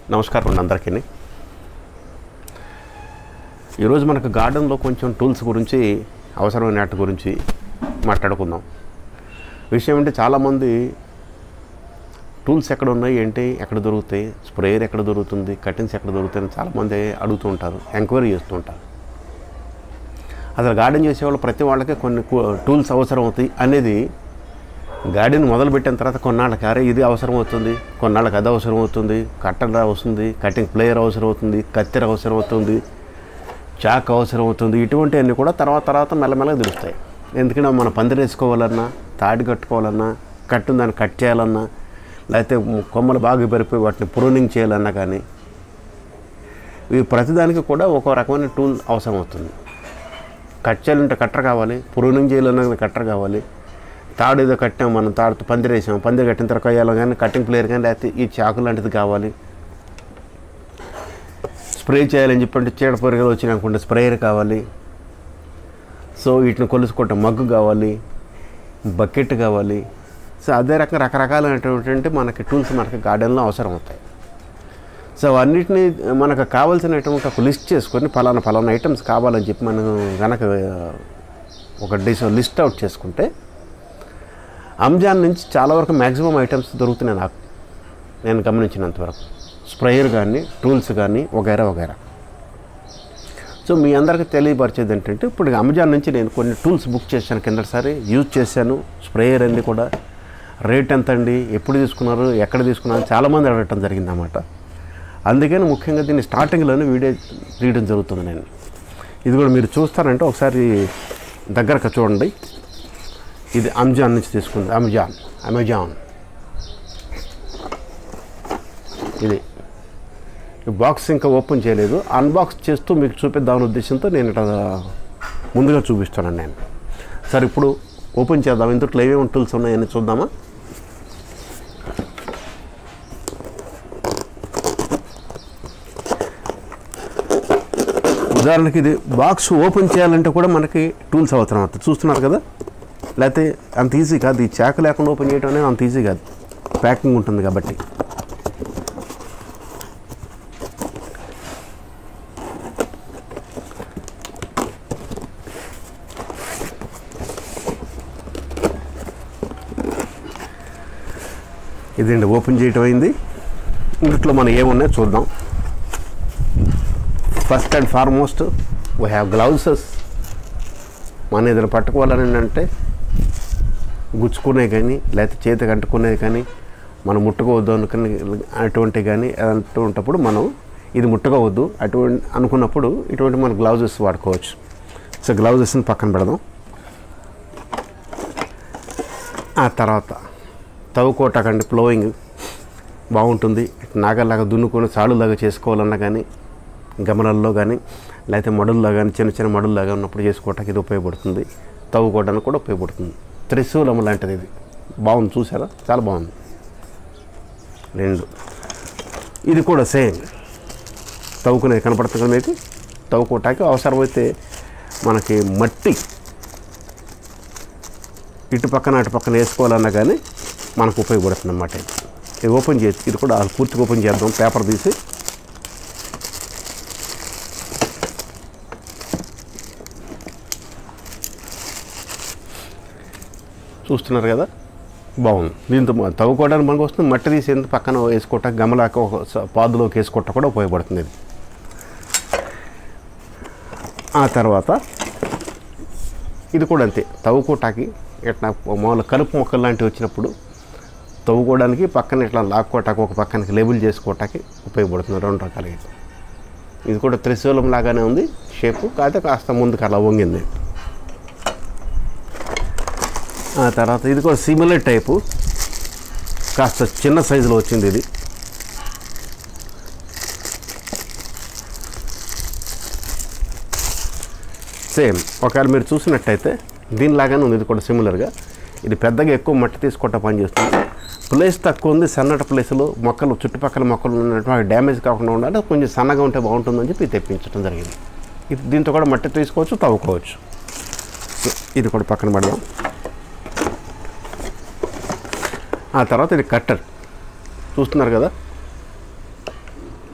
నమస్కారం అందరికీ. ఈరోజు మనకు గార్డెన్లో కొంచెం టూల్స్ గురించి అవసరమైన వాటి గురించి మాట్లాడుకుందాం. విషయం అంటే చాలామంది టూల్స్ ఎక్కడ ఉన్నాయి, ఏంటి, ఎక్కడ దొరుకుతాయి, స్ప్రేయర్ ఎక్కడ దొరుకుతుంది, కటింగ్స్ ఎక్కడ దొరుకుతాయని చాలామంది అడుగుతూ ఉంటారు, ఎంక్వైరీ చేస్తూ ఉంటారు. అసలు గార్డెన్ చేసేవాళ్ళు ప్రతి వాళ్ళకి కొన్ని టూల్స్ అవసరం అవుతాయి అనేది గార్డెన్ మొదలుపెట్టిన తర్వాత కొన్నాళ్ళకి అరే ఇది అవసరం అవుతుంది, కొన్నాళ్ళకి అది అవసరం అవుతుంది, కట్టర్ అవసరం, కటింగ్ ప్లేయర్ అవసరం అవుతుంది, కత్తెర అవసరం అవుతుంది, చాక్ అవసరం అవుతుంది. ఇటువంటివన్నీ కూడా తర్వాత మెల్లమెల్లగా తెలుస్తాయి. ఎందుకంటే మనం పందిరి వేసుకోవాలన్నా, తాడి కట్టుకోవాలన్నా, కట్టుని దాన్ని కట్ చేయాలన్నా, లేకపోతే కొమ్మలు బాగా పెరిగిపోయి వాటిని ప్రూనింగ్ చేయాలన్నా కానీ ఇవి ప్రతిదానికి కూడా ఒక రకమైన టూల్ అవసరం అవుతుంది. కట్ చేయాలంటే కట్టర్ కావాలి, ప్రూనింగ్ చేయాలన్నా కట్టర్ కావాలి, తాడు ఏదో కట్టాం, మనం తాడుతో పందిరి వేసాం, పందిరి కట్టిన తర్వాత కొయ్యాలి కానీ కటింగ్ ప్లేయర్ కానీ లేకపోతే ఈ చాకు లాంటిది కావాలి. స్ప్రే చేయాలని చెప్పంటే చీడపురుగులు వచ్చినాకుంటే స్ప్రేయర్ కావాలి. సో వీటిని కొలుసుకోవటం మగ్గు కావాలి, బకెట్ కావాలి. సో అదే రకరకాలైనటువంటి మనకి టూల్స్ మనకి గార్డెన్లో అవసరం అవుతాయి. సో అన్నిటినీ మనకు కావాల్సినటువంటి ఒక లిస్ట్ చేసుకొని ఫలానా ఐటమ్స్ కావాలని చెప్పి మనం కనుక ఒక లిస్ట్ అవుట్ చేసుకుంటే అమెజాన్ నుంచి చాలా వరకు మ్యాక్సిమం ఐటమ్స్ దొరుకుతున్నాయి నాకు, నేను గమనించినంతవరకు. స్ప్రేయర్ కానీ, టూల్స్ కానీ, వగైరా. సో మీ అందరికీ తెలియపరిచేది ఏంటంటే ఇప్పుడు అమెజాన్ నుంచి నేను కొన్ని టూల్స్ బుక్ చేశాను, కిందసారి యూజ్ చేశాను. స్ప్రేయర్ అన్నీ కూడా రేట్ ఎంత అండి, ఎప్పుడు తీసుకున్నారు, ఎక్కడ తీసుకున్నారు చాలామంది అడగటం జరిగిందన్నమాట. అందుకని ముఖ్యంగా దీన్ని స్టార్టింగ్లోనే వీడియో తీయడం జరుగుతుంది నేను. ఇది కూడా మీరు చూస్తారంటే ఒకసారి దగ్గరగా చూడండి. ఇది అమెజాన్ నుంచి తీసుకుంది, అమెజాన్ ఇది. ఈ బాక్స్ ఇంకా ఓపెన్ చేయలేదు, అన్బాక్స్ చేస్తూ మీకు చూపిద్దామనే ఉద్దేశంతో నేను ఇట్లా ముందుగా చూపిస్తాను నేను. సరే ఇప్పుడు ఓపెన్ చేద్దాం, ఇందులో ఏమేమి టూల్స్ ఉన్నాయని చూద్దామా. ఉదాహరణకి ఇది బాక్స్ ఓపెన్ చేయాలంటే కూడా మనకి టూల్స్ అవసరం అవుతుంది, చూస్తున్నారు కదా. లేకపోతే అంత ఈజీ కాదు, ఈ చాకు లేకుండా ఓపెన్ చేయడం అనేది అంత ఈజీ కాదు, ప్యాకింగ్ ఉంటుంది కాబట్టి. ఇదండి ఓపెన్ చేయటం అయింది. ఇంట్లో మనం ఏమున్నాయో చూద్దాం. First and foremost we have gloves. మనం ఏదైనా పట్టుకోవాలని అంటే గుచ్చుకునే కానీ లేకపోతే చేతికి అంటుకునేది కానీ మనం ముట్టుకోవద్దు అనుకుని అటువంటి కానీ అంటున్నప్పుడు మనం ఇది ముట్టుకోవద్దు అటువంటి అనుకున్నప్పుడు ఇటువంటి మన గ్లౌజెస్ వాడుకోవచ్చు. సో గ్లౌజెస్ని పక్కన పెడదాం. ఆ తర్వాత తవ్వుకోవటాకండి, ప్లోయింగ్ బాగుంటుంది. నాగల్లాగా దున్నుకొని సాలులాగా చేసుకోవాలన్నా కానీ, గమలల్లో కానీ లేకపోతే మడుల్లో కానీ, చిన్న మడుల్లాగా ఉన్నప్పుడు చేసుకోవటానికి ఇది ఉపయోగపడుతుంది. తవ్వుకోవడానికి కూడా ఉపయోగపడుతుంది. త్రిశూలం లాంటిది ఇది, బాగుంది, చూసారా, చాలా బాగుంది. 2 ఇది కూడా సేమ్ తవ్వుకునేది కనపడుతుంది కదా మీకు. తవ్వుకోవటానికి అవసరమైతే మనకి మట్టి ఇటు పక్కన అటు పక్కన వేసుకోవాలన్నా కానీ మనకు ఉపయోగపడుతుంది అన్నమాట. ఇది ఓపెన్ చేసి ఇది కూడా పూర్తిగా ఓపెన్ చేద్దాం, పేపర్ తీసి. చూస్తున్నారు కదా, బాగుంది. దీంతో తవ్వుకోవడానికి మనకు వస్తుంది, మట్టి తీసి ఎంత పక్కన వేసుకోవటానికి, గమలాక ఒక పాదులోకి వేసుకోవటం కూడా ఉపయోగపడుతుంది ఇది. ఆ తర్వాత ఇది కూడా అంతే, తవ్వుకోవటానికి ఇట్లా మామూలు కలుపు మొక్కలు లాంటివి వచ్చినప్పుడు తవ్వుకోవడానికి, పక్కన ఇట్లా లాక్కోవటానికి, ఒక పక్కనకి లేబుల్ చేసుకోవటానికి ఉపయోగపడుతుంది. 2 రకాలుగా. ఇది కూడా త్రిశూలం లాగానే ఉంది షేపు, కాకపోతే కాస్త ముందుకు అలా వంగింది. ఆ తర్వాత ఇది కూడా సిమిలర్ టైపు, కాస్త చిన్న సైజులో వచ్చింది ఇది. సేమ్ ఒకవేళ మీరు చూసినట్టయితే దీనిలాగానే ఉంది. ఇది కూడా సిమిలర్గా. ఇది పెద్దగా ఎక్కువ మట్టి తీసుకోవటం పనిచేస్తుంది. ప్లేస్ తక్కువ ఉంది, సన్నటి ప్లేస్లో మొక్కలు, చుట్టుపక్కల మొక్కలు ఉన్నటువంటి డ్యామేజ్ కాకుండా ఉండాలి, కొంచెం సన్నగా ఉంటే బాగుంటుందని చెప్పి తెప్పించడం జరిగింది. ఇది దీంతో కూడా మట్టి తీసుకోవచ్చు, తవ్వుకోవచ్చు. ఇది కూడా పక్కన పడదాం. ఆ తర్వాత ఇది కట్టర్ చూస్తున్నారు కదా,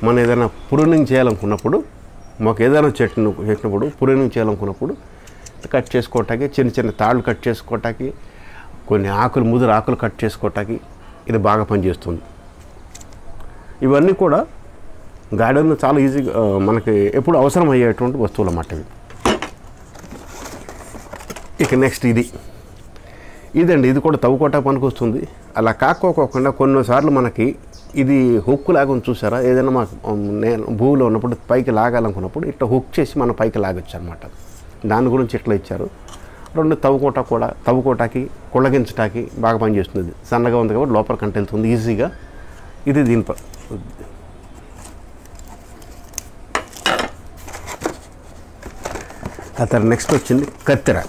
మనం ఏదైనా ప్రూనింగ్ చేయాలనుకున్నప్పుడు, మాకు ఏదైనా చెట్టును పెట్టినప్పుడు ప్రూనింగ్ చేయాలనుకున్నప్పుడు కట్ చేసుకోవటానికి, చిన్న చిన్న తాళ్ళు కట్ చేసుకోవటానికి, కొన్ని ఆకులు ముదురు ఆకులు కట్ చేసుకోవటానికి ఇది బాగా పనిచేస్తుంది. ఇవన్నీ కూడా గార్డెన్లో చాలా ఈజీగా మనకి ఎప్పుడు అవసరం అయ్యేటువంటి వస్తువులు అన్నమాట ఇవి. ఇక నెక్స్ట్ ఇదండి, ఇది కూడా తవ్వుకోవటం పనికి వస్తుంది. అలా కాకోకుండా కొన్నిసార్లు మనకి ఇది హుక్ లాగా చూసారా, ఏదైనా మాకు నేను భూమిలో ఉన్నప్పుడు పైకి లాగాలనుకున్నప్పుడు ఇట్లా హుక్ చేసి మనం పైకి లాగొచ్చు అనమాట. దాని గురించి ఇట్లా ఇచ్చారు. రెండు తవ్వుకోటాకి కుళ్ళగించటానికి బాగా పనిచేస్తుంది. సన్నగా ఉంది కాబట్టి లోపల కంట వెళ్తుంది ఈజీగా. ఇది దీని ఆ తర్వాత నెక్స్ట్ వచ్చింది కత్తెర.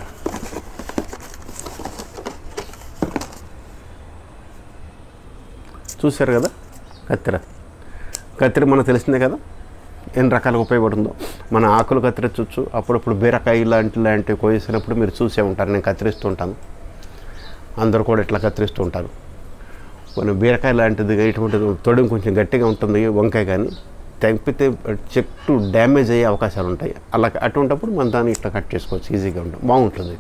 చూశారు కదా కత్తెర మనకు తెలిసిందే కదా ఎన్ని రకాలుగా ఉపయోగపడుతుందో. మన ఆకులు కత్తిరించవచ్చు, అప్పుడప్పుడు బీరకాయ ఇలాంటివి కోసేసినప్పుడు మీరు చూసే ఉంటారు, నేను కత్తిరిస్తూ ఉంటాను, అందరూ కూడా ఇట్లా కత్తిరిస్తూ ఉంటారు. కొన్ని బీరకాయ లాంటిది ఇటువంటి తొడిమి కొంచెం గట్టిగా ఉంటుంది, వంకాయ కానీ తెంపితే చెట్టు డ్యామేజ్ అయ్యే అవకాశాలు ఉంటాయి. అలా అటువంటిప్పుడు మనం దాన్ని ఇట్లా కట్ చేసుకోవచ్చు, ఈజీగా ఉంటుంది, బాగుంటుంది.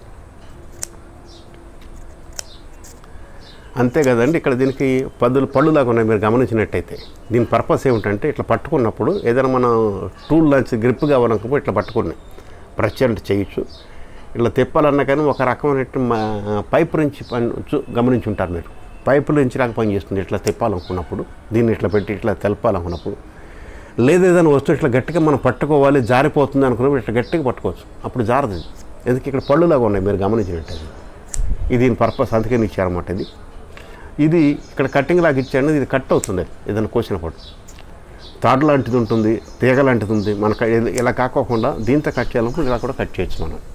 అంతే కదండి. ఇక్కడ దీనికి పళ్ళులాగా ఉన్నాయి, మీరు గమనించినట్టయితే. దీని పర్పస్ ఏమిటంటే ఇట్లా పట్టుకున్నప్పుడు ఏదైనా మనం టూల్ లాంటి గ్రిప్ కావాలనుకున్నప్పుడు ఇట్లా పట్టుకుని ప్రెషర్ చేయొచ్చు. ఇట్లా తిప్పాలన్నా కానీ ఒక రకమైన పైపు నుంచి గమనించి ఉంటారు మీరు, పైపుల నుంచి లాగా పనిచేస్తుంది. ఇట్లా తిప్పాలనుకున్నప్పుడు దీన్ని ఇట్లా పెట్టి ఇట్లా తెలపాలనుకున్నప్పుడు, లేదా ఏదైనా వస్తువు ఇట్లా గట్టిగా మనం పట్టుకోవాలి, జారిపోతుంది అనుకున్నప్పుడు ఇట్లా గట్టిగా పట్టుకోవచ్చు, అప్పుడు జారదు. ఎందుకు ఇక్కడ పళ్ళులాగా ఉన్నాయి మీరు గమనించినట్టయితే. ఇది దీని పర్పస్ అందుకే ఇచ్చారన్నమాట. ఇది ఇక్కడ కట్టింగ్ లాగా ఇచ్చాను, ఇది కట్ అవుతుంది ఏదైనా కోసినప్పుడు. తాడు లాంటిది ఉంటుంది, తీగ లాంటిది ఉంది. మనకు ఇలా కాకోకుండా దీంతో కట్ చేయాలనుకుంటే ఇలా కూడా కట్ చేయొచ్చు మనం.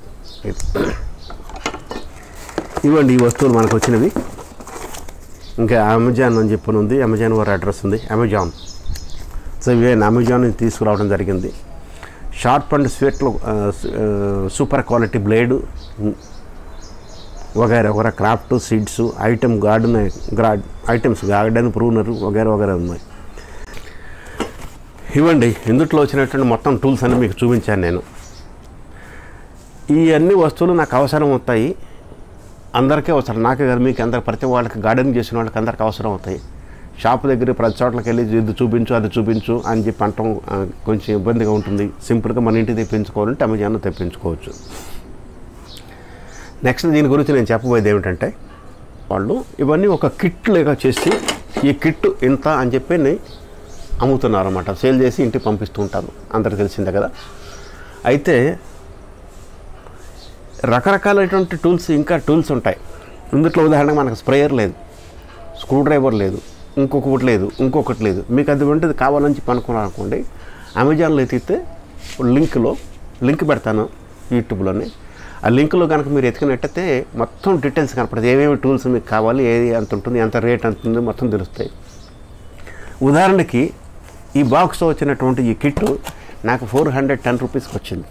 ఇవ్వండి ఈ వస్తువులు మనకు వచ్చినవి. ఇంకా అమెజాన్ అని చెప్పని ఉంది, అమెజాన్ వారి అడ్రస్ ఉంది, అమెజాన్. సో ఇవే అమెజాన్ తీసుకురావడం జరిగింది. షార్ప్ అండ్ స్వీట్లో సూపర్ క్వాలిటీ బ్లేడు వగైరా craft seeds items garden pruner వగైరా ఉన్నాయి. ఇవ్వండి ఇందుట్లో వచ్చినటువంటి మొత్తం టూల్స్ అన్నీ మీకు చూపించాను నేను. ఈ అన్ని వస్తువులు నాకు అవసరం అవుతాయి, అందరికీ అవసరం, నాకే కాదు మీకు అందరికి, ప్రతి వాళ్ళకి గార్డెనింగ్ చేసిన వాళ్ళకి అందరికి అవసరం అవుతాయి. షాప్ దగ్గర ప్రతి చోట్లకి వెళ్ళి ఇది చూపించు అది చూపించు అని చెప్పి అంటాం కొంచెం ఇబ్బందిగా ఉంటుంది. సింపుల్గా మన ఇంటికి తెప్పించుకోవాలంటే అమెజాన్లో తెప్పించుకోవచ్చు. నెక్స్ట్ దీని గురించి నేను చెప్పబోయేది ఏమిటంటే, వాళ్ళు ఇవన్నీ ఒక కిట్లాగా చేసి ఈ కిట్ ఇంత అని చెప్పి అమ్ముతున్నారు అన్నమాట, సేల్ చేసి ఇంటికి పంపిస్తూ ఉంటారు, అందరికి తెలిసిందే కదా. అయితే రకరకాలైనటువంటి ఇంకా టూల్స్ ఉంటాయి. ఇందులో ఉదాహరణకు మనకు స్ప్రేయర్ లేదు, స్క్రూ డ్రైవర్ లేదు, ఇంకొకటి లేదు. మీకు అది వంటిది కావాలని చెప్పి అనుకున్నారనుకోండి, అమెజాన్లో ఎతికితే లింక్ పెడతాను యూట్యూబ్లోని. ఆ లింక్లో కనుక మీరు ఎతికినట్టయితే మొత్తం డీటెయిల్స్ కనపడుతుంది, ఏమేమి టూల్స్ మీకు కావాలి, ఏది ఎంత ఉంటుంది, ఎంత రేట్ ఎంత ఉంది, మొత్తం తెలుస్తాయి. ఉదాహరణకి ఈ బాక్స్లో వచ్చినటువంటి ఈ కిట్ నాకు 410 రూపీస్కి వచ్చింది.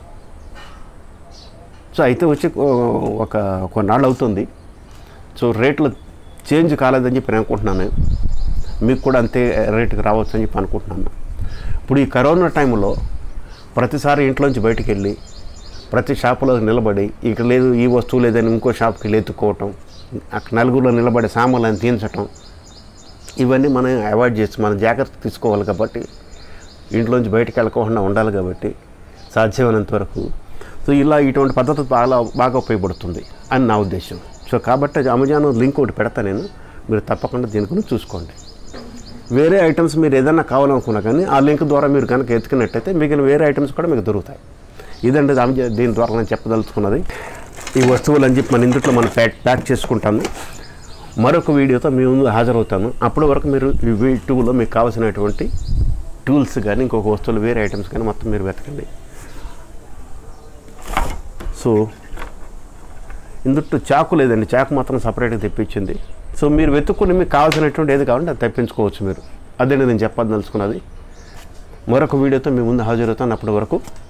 సో అయితే వచ్చి కొన్నాళ్ళు అవుతుంది. సో రేట్లు చేంజ్ కాలేదని చెప్పి నేను అనుకుంటున్నాను, మీకు కూడా అంతే రేటుకి రావచ్చు అని చెప్పి అనుకుంటున్నాను. ఇప్పుడు ఈ కరోనా టైంలో ప్రతిసారి ఇంట్లోంచి బయటికి వెళ్ళి ప్రతి షాపులో నిలబడి ఇక లేదు ఈ వస్తువు లేదని ఇంకో షాప్కి వెళ్ళి ఎత్తుకోవటం, అక్కడ నలుగురిలో నిలబడి సామాన్లను తీయించటం, ఇవన్నీ మనం అవాయిడ్ చేసి మనం జాగ్రత్త తీసుకోవాలి. కాబట్టి ఇంట్లోంచి బయటికి వెళ్ళకుండా ఉండాలి కాబట్టి సాధ్యమైనంత వరకు. సో ఇటువంటి పద్ధతి బాగా ఉపయోగపడుతుంది అని నా ఉద్దేశం. సో కాబట్టి అమెజాన్ లింక్ ఒకటి పెడతా నేను, మీరు తప్పకుండా దీని గురించి చూసుకోండి. వేరే ఐటమ్స్ మీరు ఏదైనా కావాలనుకున్నా కానీ ఆ లింక్ ద్వారా మీరు కనుక ఎత్తుకున్నట్టయితే మిగిలిన వేరే ఐటమ్స్ కూడా మీకు దొరుకుతాయి. ఇదండి దీని ద్వారా నేను చెప్పదలుచుకున్నది. ఈ వస్తువులు అని చెప్పి మన ఇందులో మనం ప్యాక్ చేసుకుంటాము. మరొక వీడియోతో మీ ముందు హాజరవుతాను. అప్పటి వరకు మీరు ఈ యూట్యూబ్లో మీకు కావాల్సినటువంటి టూల్స్ కానీ ఇంకొక వస్తువులు వేరే ఐటమ్స్ కానీ మొత్తం మీరు వెతకండి. సో ఇందులో చాకు లేదండి, చాకు మాత్రం సపరేట్గా తెప్పించింది. సో మీరు వెతుక్కుని మీకు కావాల్సినటువంటి ఏది కావాలంటే అది తెప్పించుకోవచ్చు మీరు. అదే నేను చెప్పదలుచుకున్నది. మరొక వీడియోతో మీ ముందు హాజరవుతాను. అప్పటి వరకు